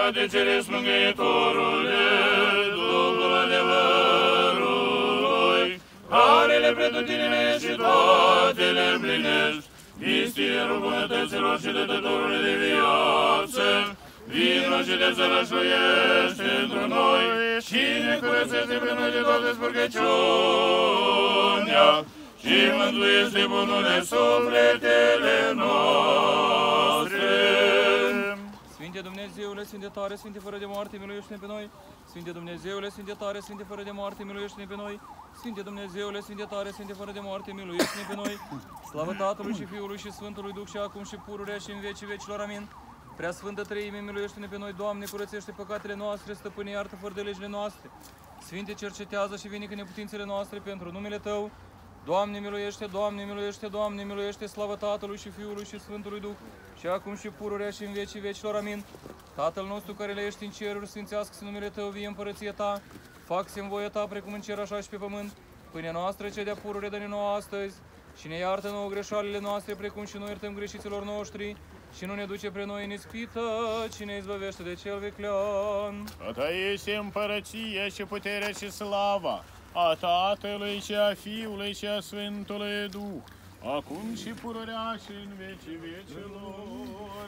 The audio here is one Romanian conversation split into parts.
de ceresc mângâietorule, Duhul adevărului, care le pretutine și toate le împlinești, Istierul bunătăților și dătătorului de viață, vino și te zălășuiește într noi și ne curățește pe noi de toate spurgăciunea și mântuiește bunurile sufletele noastre. Sfinte Dumnezeule, Sfinte tare, Sfinte fără de moarte, miluiește-ne pe noi. Sfinte Dumnezeule, Sfinte tare, Sfinte fără de moarte, miluiește-ne pe noi. Sfinte Dumnezeule, Sfinte tare, Sfinte fără de moarte, miluiește-ne pe noi. Slavă Tatălui și Fiului și Sfântului Duh și acum și pururea și în vecii vecilor. Amin. Prea Sfântă Treime, miluiește-ne pe noi, Doamne, curățește păcatele noastre, stăpâne, iartă fără de legile noastre. Sfinte, cercetează și vinică neputințele noastre pentru numele Tău. Doamne, miluiește, Doamne, miluiește, Doamne, miluiește, slavă Tatălui și Fiului și Sfântului Duh, și acum și pururea și în vecii vecilor. Amin. Tatăl nostru care le ești în ceruri, sfințească-se numele Tău, vie împărăția Ta, facă-se în voia Ta, precum în cer, așa și pe pământ. Pâinea noastră, cea de-a pururea, dă-ne nouă astăzi, și ne iartă nouă greșalile noastre, precum și noi iertăm greșiților noștri, și nu ne duce pre noi în ispită, ci ne izbăvește de cel viclean. A Ta este împărăția și puterea și slava, a Tatălui și a Fiului și a Sfântului Duh, acum și pururea și în vecii vecilor.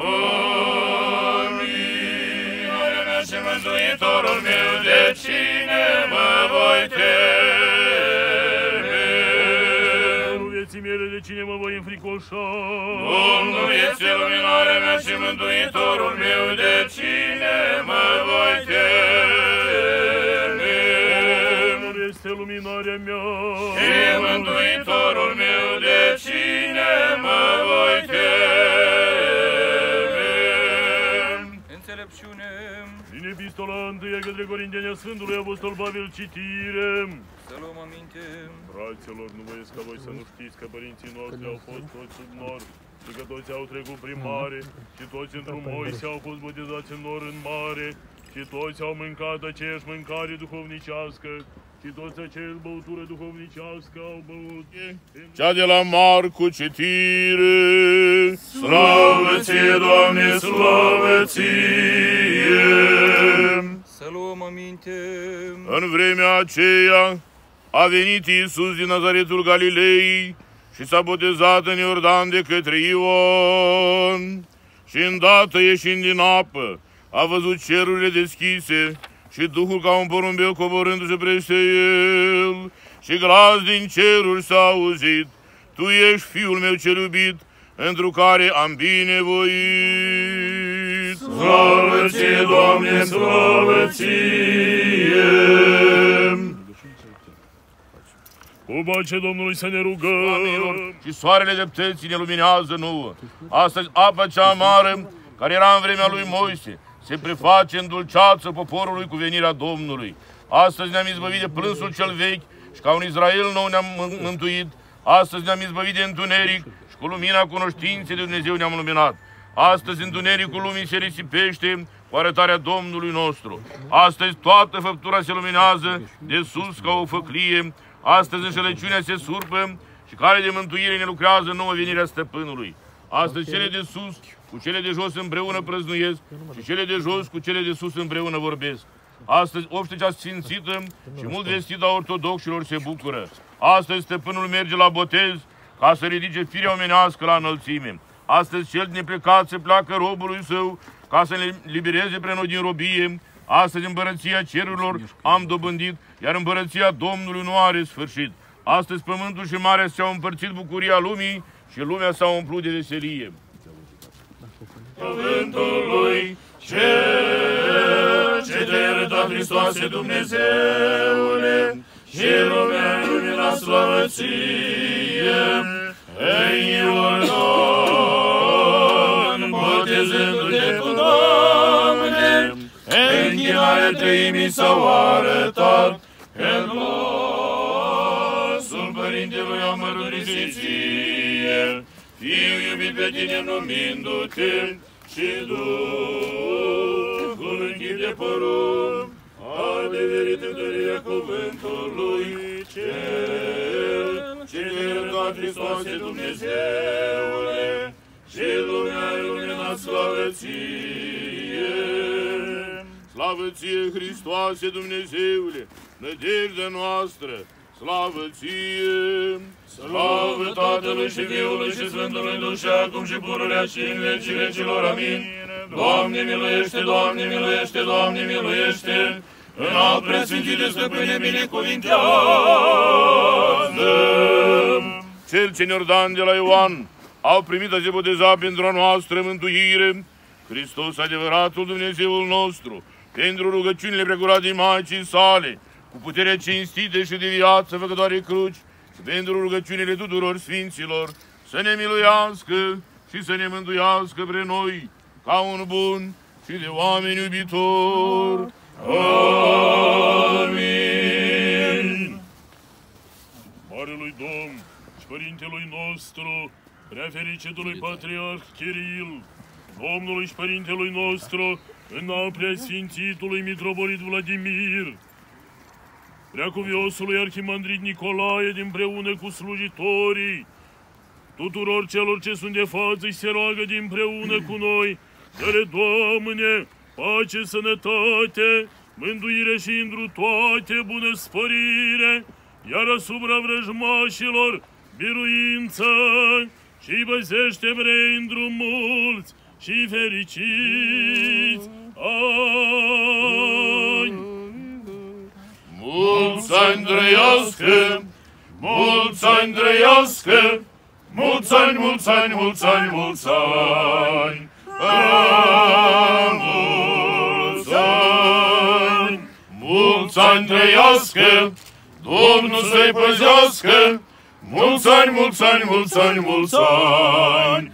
Amin. Marea mea și Mântuitorul meu, de cine mă voi teme? Domnul vieții mele, de cine mă voi înfricoșa? Domnul este luminarea mea și Mântuitorul meu, de cine mă voi teme? Domnul este luminarea mea și Mântuitorul meu, de cine mă voi teme? Înțelepciune. Din epistola întâia către Corinteni a Sfântului Apostol Pavel, citire. Să luăm aminte. Fraților, nu voiesc ca voi să nu știți că părinții noștri au fost toți sub nor și că toți au trecut prin mare și toți într-un Moise au fost botezați în nor în mare și toți au mâncat aceeași mâncare duhovnicească și toți aceeași băutură duhovnicească au băut. Cea de la Marcu, citire. Slavă ție, Doamne, slavă ție! Să luăm aminte. În vremea aceea a venit Iisus din Nazaretul Galilei și s-a botezat în Iordan de către Ioan. Și îndată ieșind din apă, a văzut cerurile deschise și Duhul ca un porumbel coborându-se peste el. Și glas din ceruri s-a auzit: Tu ești Fiul meu cel iubit, întru care am binevoit. Slavă ție, Doamne, slavă ție! Cu pace Domnului să ne rugăm. Amin. Și soarele dreptății ne luminează nouă. Astăzi apa cea amară, care era în vremea lui Moise, se preface în dulceață poporului cu venirea Domnului. Astăzi ne-am izbăvit de plânsul cel vechi și ca un Israel nou ne-am mântuit. Astăzi ne-am izbăvit de întuneric și cu lumina cunoștinței de Dumnezeu ne-am luminat. Astăzi întunericul lumii se risipește cu arătarea Domnului nostru. Astăzi toată făptura se luminează de sus ca o făclie. Astăzi înșelăciunea se surpă și cale de mântuire ne lucrează nouă venirea Stăpânului. Astăzi cele de sus cu cele de jos împreună prăznuiesc și cele de jos cu cele de sus împreună vorbesc. Astăzi obștecea sfințită și mult vestită a ortodoxilor se bucură. Astăzi Stăpânul merge la botez ca să ridice firea omenească la înălțime. Astăzi cel neplecat se pleacă robului său ca să ne libereze pre noi din robie. Astăzi împărăția cerurilor am dobândit, iar împărăția Domnului nu are sfârșit. Astăzi pământul și marea s-au împărțit bucuria lumii și lumea s-a umplut de veselie. Cuvântul lui ce te-ai arătat, Hristoase Dumnezeule, și lumea lumina slavă ție, în Iordan, botezându-te cu Doamne, închinarea Treimii s-au arătat, în glasul Părintelui am mărturisit ție, Fiul iubit pe tine numindu-te, și Duhul în chip de porumb, a devenit întărirea cuvântului cel ce te-ai iertat, Hristoase Dumnezeule, și lumea lumina slavă ție. Slavă ție, Hristoase Dumnezeule, nădejdea noastră, slavă ție! Slavă Tatălui și Fiului și Sfântului Duh și acum și pururea și în vecii vecilor. Amin. Doamne miluiește, Doamne miluiește, Doamne miluiește! Înalt preasfințite stăpâne, binecuvintează! Cel ce ne-or dan de la Ioan au primit a se boteza pentru a noastră mântuire. Hristos, adevăratul Dumnezeul nostru, pentru rugăciunile precuratei Maicii sale, cu puterea cinstită și de viață făcătoare cruci, și pentru rugăciunile tuturor sfinților, să ne miluiască și să ne mântuiască pre noi, ca un bun și de oameni iubitor. Amin. Marelui Domn și Părintelui nostru, prea fericitului Patriarh Chiril, Domnului și Părintelui nostru, înalt preasfințitului Mitropolit Vladimir, preacuviosului Arhimandrit Nicolae, dinpreună cu slujitorii, tuturor celor ce sunt de față și se roagă dinpreună cu noi, să le Doamne, pace, sănătate, mântuire și întru toate bunăspărire, iar asupra vrăjmașilor biruință și păzește vrei într-un mulți și fericiți ani. Mulți ani trăiască, mulți ani trăiască, mulți ani, mulți ani, mulți ani, mulți ani, mulți ani, mulți ani trăiască, Domnul să-i păzească, mulți ani, mulți ani, mulți ani, mulți ani,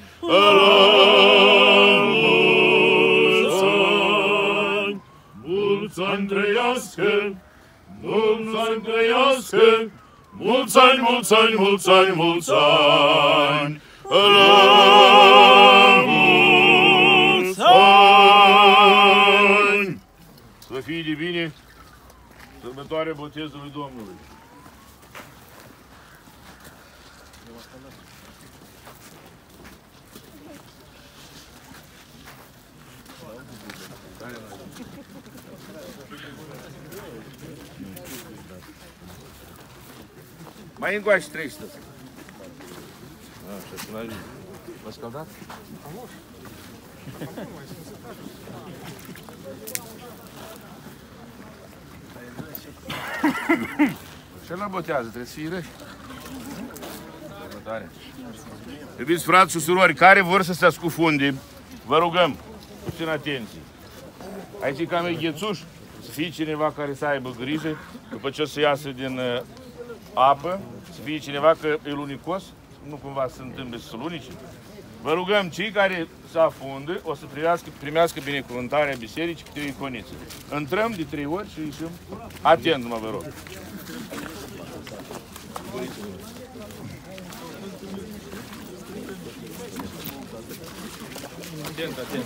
mulți ani, mulți ani trăiască, mulți ani trăiască, mulți ani, mulți ani, mulți ani, mulți ani, mulți ani. Să fie de bine sărbătoarea botezului Domnului. Mai încoace 300. Așa, până aici. V-a scaldat? Ce la botează? Trebuie să fie răși. Iubiți frați și surori, care vor să se scufunde, vă rugăm, puțin atenție. Aici e cam ghețuș, să fie cineva care să aibă grijă, după ce o să iasă din apă, să fie cineva că e lunicos, nu cumva să se întâmple să se lunice. Vă rugăm, cei care se afundă, o să primească binecuvântarea bisericii câte o iconiță. Intrăm de 3 ori și ieșim. Atent, mă vă rog. Atent, atent.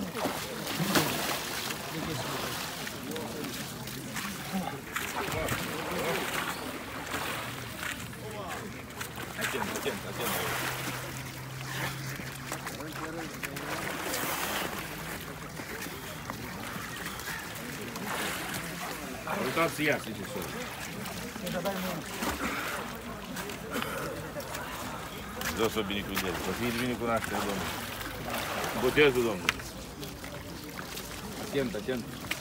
Atent, atent, atent. Uitați să iasă ce sol. Vreau să o binecuvântez. Să fie de binecuvântare Domnului. Botezul Domnului. Atent, atent.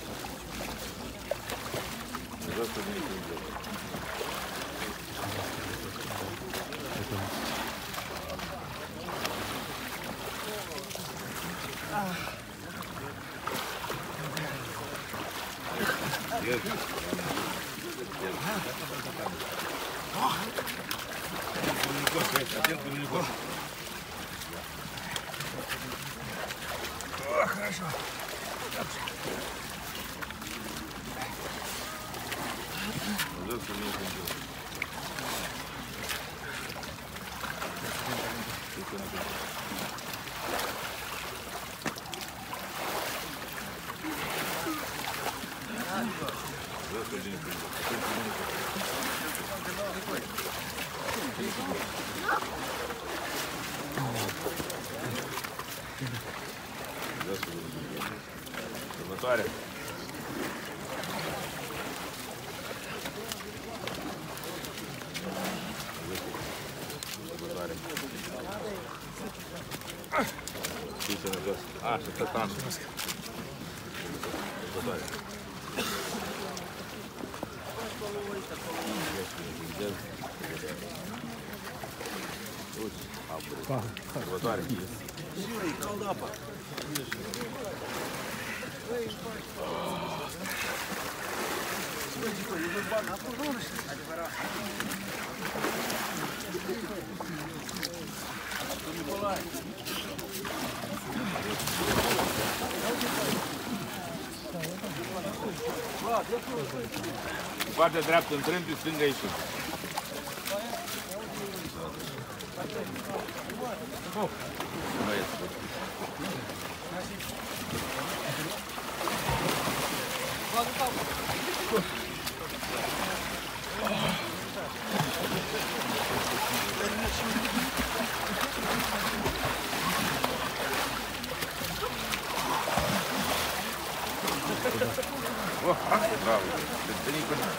Vreau să o binecuvântez. Yes. Atent cu Dumnezeu. Хорошо. Următoarea. jos. Așa, tătan. Următoare. Jurei, cald apa. Partea dreaptă intrăm, pe stânga ieșim. Nu este. Bravo, veni cu noi.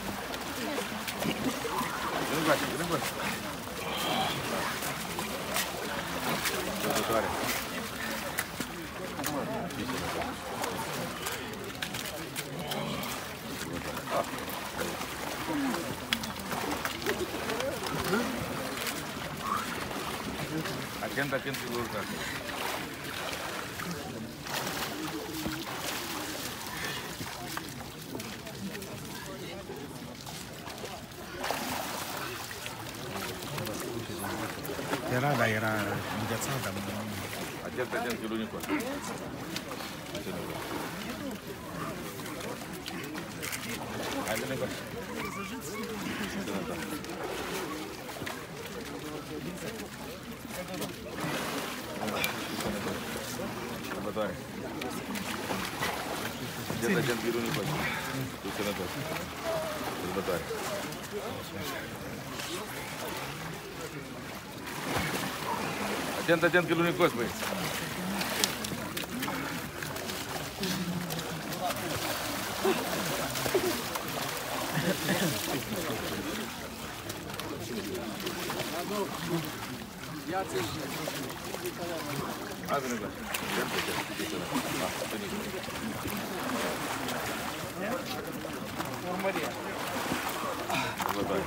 Veni cu așa, veni cu așa. Următoare. Atent, atent, pe următoare. Era înghețată. Atent, atent, pe lunicul. Hai, vine cu așa. Următoare. Atent, atent, pe lunicul așa. Tu sănătos. Următoare. Atent, atent, că e lunicos, băi. Hai, vine cu așa. Urmăria. Următoare.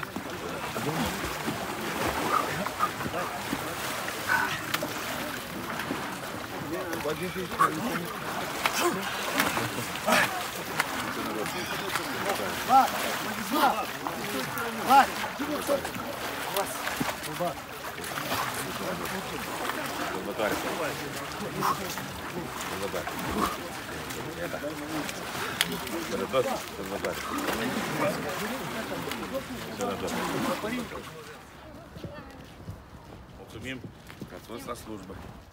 Următoare. Următoare. Iată. Sănătos. Următoare. Sănătos. Mulțumim că ați fost la slujbă.